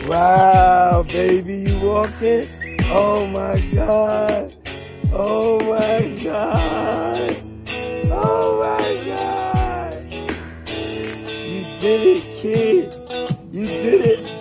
Wow, baby, you walking? Oh my God. Oh my God. Oh my God. You did it, kid. You did it.